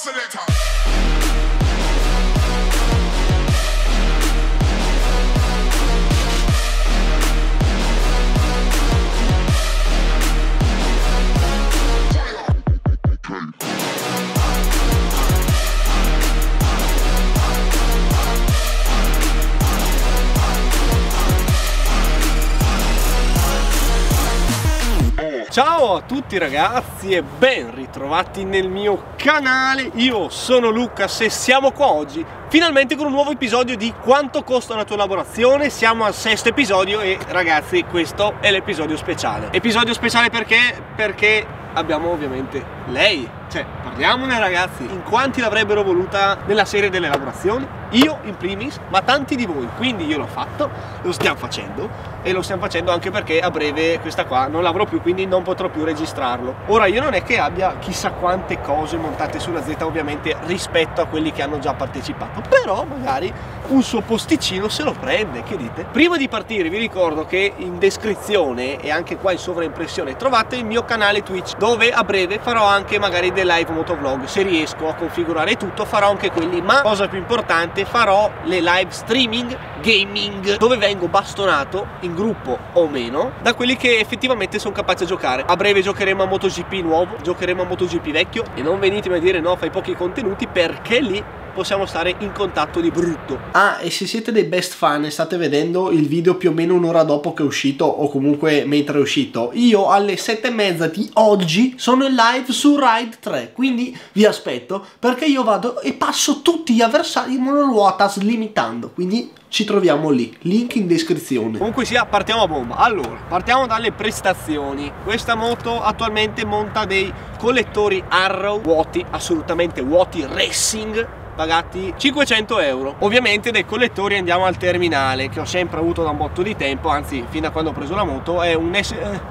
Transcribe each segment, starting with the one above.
Ciao a tutti ragazzi e ben ritrovati nel mio canale. Io sono Lucas e siamo qua oggi finalmente con un nuovo episodio di Quanto costa una tua lavorazione. Siamo al sesto episodio e ragazzi questo è l'episodio speciale. Episodio speciale perché abbiamo ovviamente lei. Cioè, parliamone ragazzi, in quanti l'avrebbero voluta nella serie delle lavorazioni? Io in primis, ma tanti di voi. Quindi io l'ho fatto, lo stiamo facendo e lo stiamo facendo anche perché a breve questa qua non l'avrò più, quindi non potrò più registrarlo. Ora io non è che abbia chissà quante cose montate sulla Z ovviamente rispetto a quelli che hanno già partecipato, però magari un suo posticino se lo prende, che dite? Prima di partire vi ricordo che in descrizione e anche qua in sovraimpressione trovate il mio canale Twitch, dove a breve farò anche magari dei live motovlog. Se riesco a configurare tutto farò anche quelli, ma cosa più importante, farò le live streaming gaming, dove vengo bastonato in gruppo o meno da quelli che effettivamente sono capaci a giocare. A breve giocheremo a MotoGP nuovo, giocheremo a MotoGP vecchio e non venitemi a dire no, fai pochi contenuti, perché lì possiamo stare in contatto di brutto. Ah, e se siete dei best fan e state vedendo il video più o meno un'ora dopo che è uscito o comunque mentre è uscito, io alle 7:30 di oggi sono in live su Ride 3, quindi vi aspetto perché io vado e passo tutti gli avversari in monoruota slimitando, quindi ci troviamo lì, link in descrizione. Comunque sia, partiamo a bomba. Allora, partiamo dalle prestazioni. Questa moto attualmente monta dei collettori Arrow vuoti, assolutamente vuoti, racing, pagati 500 euro. Ovviamente dei collettori andiamo al terminale, che ho sempre avuto da un botto di tempo, anzi fin da quando ho preso la moto. È un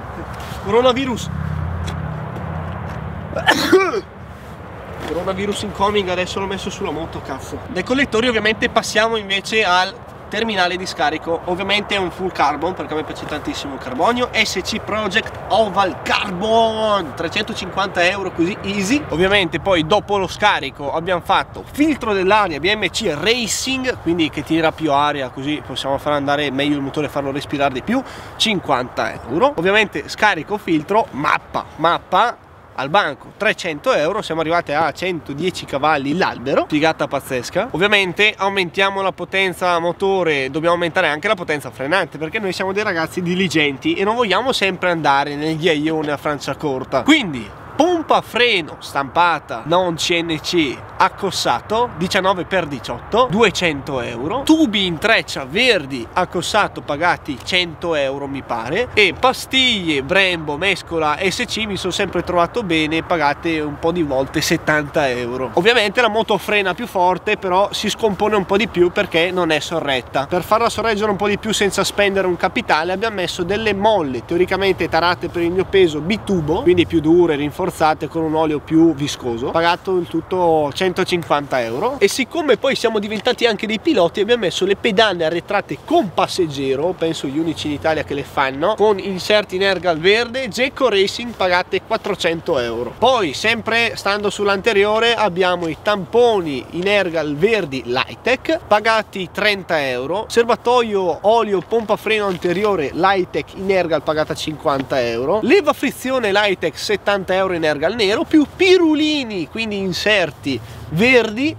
coronavirus coronavirus incoming, adesso l'ho messo sulla moto, cazzo. Dai collettori ovviamente passiamo invece al terminale di scarico. Ovviamente è un full carbon perché a me piace tantissimo il carbonio. SC Project Oval Carbon, 350 euro così easy. Ovviamente poi dopo lo scarico abbiamo fatto filtro dell'aria BMC Racing, quindi che tira più aria, così possiamo far andare meglio il motore e farlo respirare di più, 50 euro. Ovviamente scarico filtro, mappa al banco, 300 euro, siamo arrivati a 110 cavalli l'albero, figata pazzesca. Ovviamente aumentiamo la potenza motore, dobbiamo aumentare anche la potenza frenante perché noi siamo dei ragazzi diligenti e non vogliamo sempre andare nel ghiaione a Franciacorta. Quindi pompa freno stampata non CNC accossato 19x18, 200 euro. Tubi in treccia verdi accossato pagati 100 euro mi pare. E pastiglie Brembo mescola SC mi sono sempre trovato bene, pagate un po' di volte 70 euro. Ovviamente la moto frena più forte, però si scompone un po' di più perché non è sorretta. Per farla sorreggere un po' di più senza spendere un capitale abbiamo messo delle molle teoricamente tarate per il mio peso bitubo, quindi più dure, rinforzate con un olio più viscoso, pagato il tutto 150 euro. E siccome poi siamo diventati anche dei piloti abbiamo messo le pedane arretrate con passeggero, penso gli unici in Italia che le fanno, con inserti in ergal verde Gecko Racing, pagate 400 euro. Poi sempre stando sull'anteriore abbiamo i tamponi in ergal verdi Lightech, pagati 30 euro. Serbatoio olio pompa freno anteriore Lightech in ergal, pagata 50 euro. Leva frizione Lightech 70 euro in ergal nero, più pirulini, quindi inserti verdi,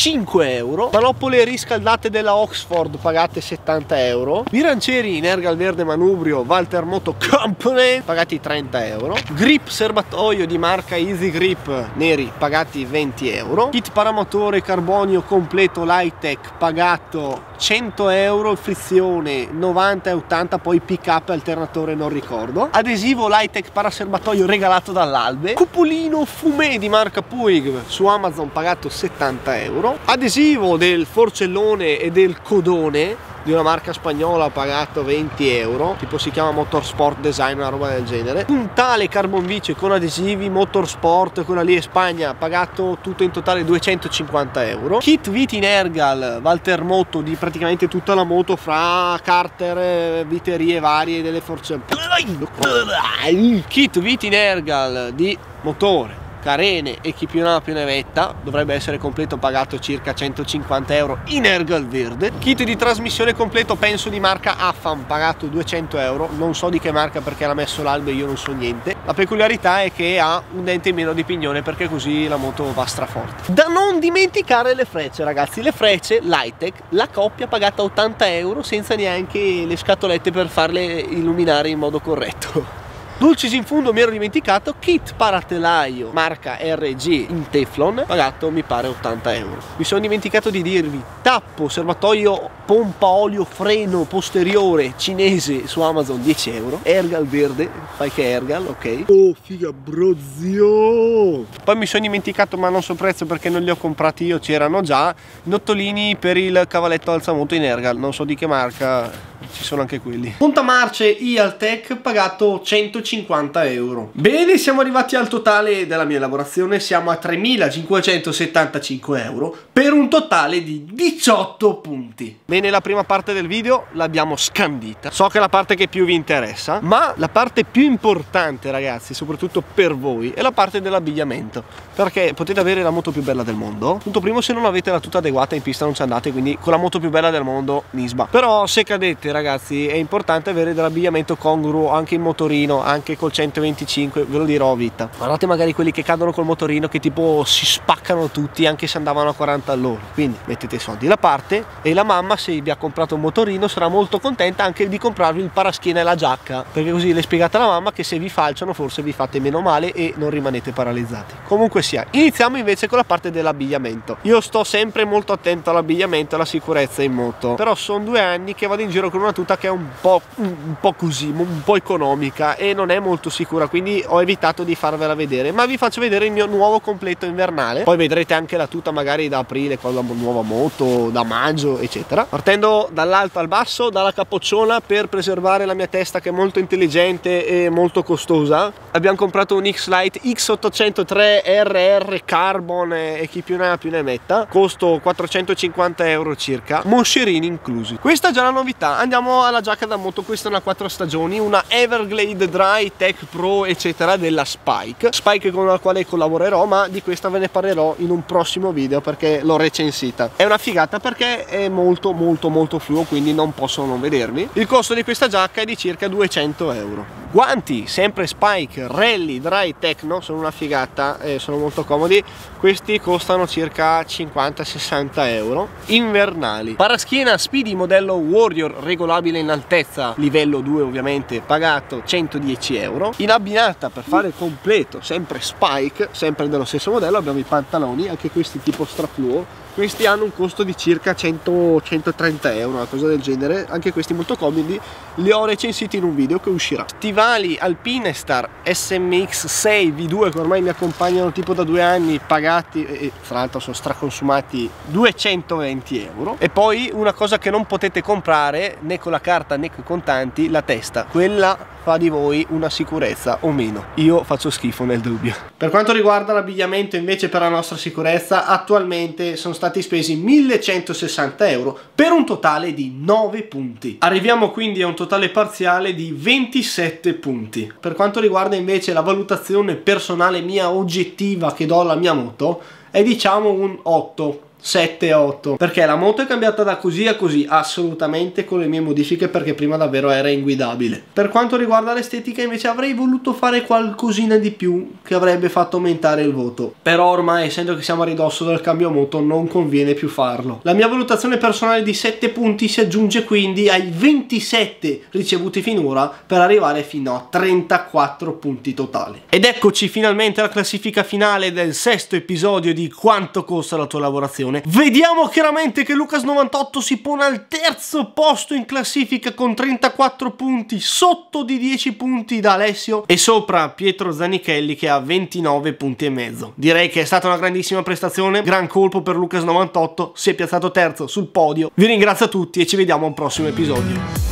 5 euro. Manopole riscaldate della Oxford, pagate 70 euro. Bilancieri in ergal verde manubrio Walter Moto Company, pagati 30 euro. Grip serbatoio di marca Easy Grip neri, pagati 20 euro. Kit paramotore carbonio completo Lightech, pagato 100 euro. Frizione 90 e 80, poi pick up alternatore non ricordo. Adesivo Lightech paraserbatoio regalato dall'Albe. Cupolino fumé di marca Puig su Amazon, pagato 70 euro. Adesivo del forcellone e del codone di una marca spagnola, pagato 20 euro, tipo si chiama Motorsport Design, una roba del genere. Puntale carbon vice con adesivi Motorsport, quella lì è Spagna, pagato tutto in totale 250 euro. Kit viti in ergal Walter Moto di praticamente tutta la moto, fra carter, viterie varie delle forze. Kit viti in ergal di motore carene e chi più ne ha più ne metta, dovrebbe essere completo, pagato circa 150 euro in Ergal verde. Kit di trasmissione completo, penso di marca Affam, pagato 200 euro, non so di che marca perché l'ha messo l'albe, io non so niente. La peculiarità è che ha un dente in meno di pignone perché così la moto va straforte. Da non dimenticare le frecce, ragazzi, le frecce Lightech, la coppia pagata 80 euro senza neanche le scatolette per farle illuminare in modo corretto. Dulcis in fundo, mi ero dimenticato, kit paratelaio marca RG in Teflon, pagato mi pare 80 euro. Mi sono dimenticato di dirvi, tappo, serbatoio, pompa olio, freno posteriore cinese su Amazon 10 euro, Ergal verde, fai che Ergal, ok. Oh figa brozio. Poi mi sono dimenticato, ma non so prezzo perché non li ho comprati io, c'erano già, nottolini per il cavalletto alzamoto in Ergal, non so di che marca, ci sono anche quelli. Montamarce Ialtech, pagato 150 euro. Bene, siamo arrivati al totale della mia elaborazione, siamo a 3.575 euro per un totale di 18 punti. Bene, la prima parte del video l'abbiamo scandita, so che è la parte che più vi interessa, ma la parte più importante, ragazzi, soprattutto per voi, è la parte dell'abbigliamento, perché potete avere la moto più bella del mondo. Punto primo, se non avete la tuta adeguata in pista non ci andate, quindi con la moto più bella del mondo nisba. Però se cadete, ragazzi, è importante avere dell'abbigliamento congruo anche in motorino, anche col 125, ve lo dirò a vita. Guardate magari quelli che cadono col motorino che tipo si spaccano tutti anche se andavano a 40 all'ora. Quindi mettete i soldi da parte e la mamma, se vi ha comprato un motorino, sarà molto contenta anche di comprarvi il paraschiena e la giacca, perché così le spiegate alla mamma che se vi falciano forse vi fate meno male e non rimanete paralizzati. Comunque sia, iniziamo invece con la parte dell'abbigliamento. Io sto sempre molto attento all'abbigliamento e alla sicurezza in moto, però sono 2 anni che vado in giro con una tuta che è un po' così, un po' economica e non è molto sicura, quindi ho evitato di farvela vedere, ma vi faccio vedere il mio nuovo completo invernale. Poi vedrete anche la tuta magari da aprile con la nuova moto, da maggio eccetera. Partendo dall'alto al basso, dalla capocciona, per preservare la mia testa che è molto intelligente e molto costosa, abbiamo comprato un X-Lite X803 RR Carbon e chi più ne ha più ne metta, costo 450 euro circa, moscerini inclusi. Questa è già la novità. Andiamo alla giacca da moto, questa è una 4 stagioni, una Everglade Dry Tech Pro eccetera della Spike con la quale collaborerò, ma di questa ve ne parlerò in un prossimo video perché l'ho recensita. È una figata perché è molto fluo, quindi non possono non vedermi. Il costo di questa giacca è di circa 200 euro. Guanti sempre Spike Rally Dry Techno, sono una figata, sono molto comodi, questi costano circa 50-60 euro, invernali. Paraschiena Speedy modello Warrior regolabile in altezza, livello 2 ovviamente, pagato 110 euro. In abbinata per fare il completo sempre Spike, sempre dello stesso modello, abbiamo i pantaloni, anche questi tipo strafluo. Questi hanno un costo di circa 100-130 euro, una cosa del genere, anche questi molto comodi, li ho recensiti in un video che uscirà. Stivali Alpinestar SMX 6 V2 che ormai mi accompagnano tipo da 2 anni, pagati, e tra l'altro sono straconsumati, 220 euro. E poi una cosa che non potete comprare né con la carta né con i contanti, la testa, quella fa di voi una sicurezza o meno. Io faccio schifo nel dubbio. Per quanto riguarda l'abbigliamento invece per la nostra sicurezza, attualmente sono stati spesi 1160 euro per un totale di 9 punti. Arriviamo quindi a un totale parziale di 27 punti. Per quanto riguarda invece la valutazione personale mia oggettiva che do alla mia moto, è diciamo un 8. 7-8, perché la moto è cambiata da così a così, assolutamente con le mie modifiche, perché prima davvero era inguidabile. Per quanto riguarda l'estetica invece avrei voluto fare qualcosina di più che avrebbe fatto aumentare il voto, però ormai essendo che siamo a ridosso del cambio moto non conviene più farlo. La mia valutazione personale di 7 punti si aggiunge quindi ai 27 ricevuti finora per arrivare fino a 34 punti totali. Ed eccoci finalmente alla classifica finale del 6º episodio di Quanto costa la tua lavorazione. Vediamo chiaramente che Lucas98 si pone al 3° posto in classifica con 34 punti, sotto di 10 punti da Alessio e sopra Pietro Zanichelli che ha 29 punti e mezzo. Direi che è stata una grandissima prestazione, gran colpo per Lucas98, si è piazzato terzo sul podio. Vi ringrazio a tutti e ci vediamo a un prossimo episodio.